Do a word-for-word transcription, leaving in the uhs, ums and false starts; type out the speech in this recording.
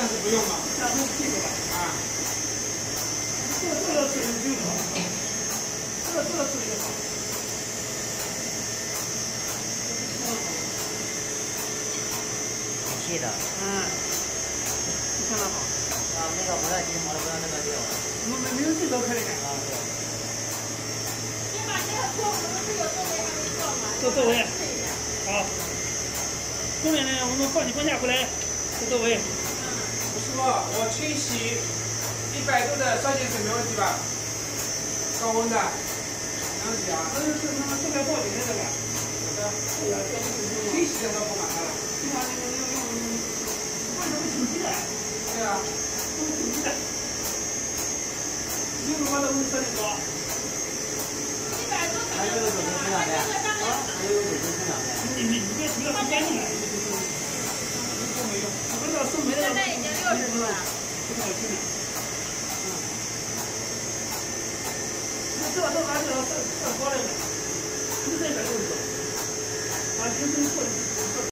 暂时不用嘛， 暂时这个吧。 啊。 这个这个水就好，这个这个水就好。 气的。 嗯，相当好。 啊，那个不要鸡毛，不要那个料。 没没没有这个可以干。 啊，对。 先把这个做，我们这个周围还没做完。 做周围。好。后面呢，我们放起放下回来，做周围。 师傅，我清洗一百度的烧碱水没问题吧？高温的，没问题啊。 那是那个这个报警的这个。 好的。清洗的时候不管它了。 你看那个用用，为什么清洗的？ 对啊。 都是清洗的。你如果那温车的高。 一百度还有个手机分享的。啊，还有个手机分享的。 你你你这这个不干净了。都没用，不知道送没了。 现在已经六十度了。 不好听了。嗯。那这都拿起来这这高了呢，一这个就是，啊，平时做。